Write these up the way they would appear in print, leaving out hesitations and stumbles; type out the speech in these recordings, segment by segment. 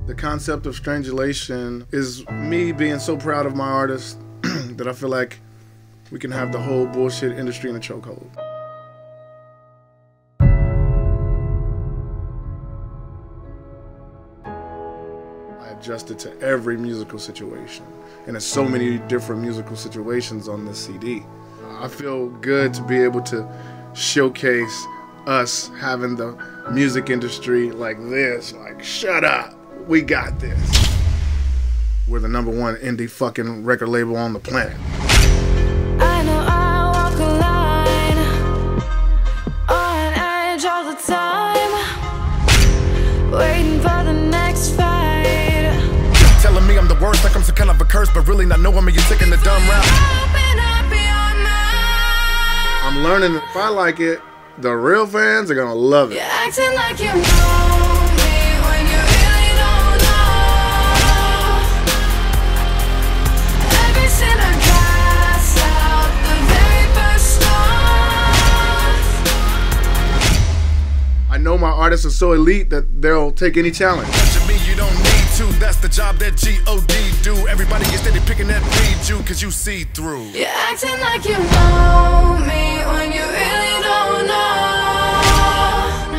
The concept of Strangulation is me being so proud of my artist that I feel like we can have the whole bullshit industry in a chokehold. I adjusted to every musical situation, and there's so many different musical situations on this CD. I feel good to be able to showcase us having the music industry like this, like, shut up, we got this. We're the #1 indie fucking record label on the planet. I know I walk a line on edge all the time, waiting for the next fight. Telling me I'm the worst, like I'm some kind of a curse, but really not knowing me, you're taking the dumb route. I'm learning if I like it, the real fans are gonna love it. You're acting like you know me when you really don't know. Every sinner cast out the very first stars. I know my artists are so elite that they'll take any challenge. Me, you don't need to, that's the job that G.O.D. do. Everybody gets steady picking that read you, cause you see through. You're acting like you know me when you really don't know.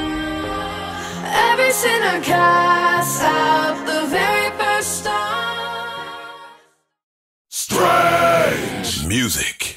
Every sinner casts out the very first star. Strange music.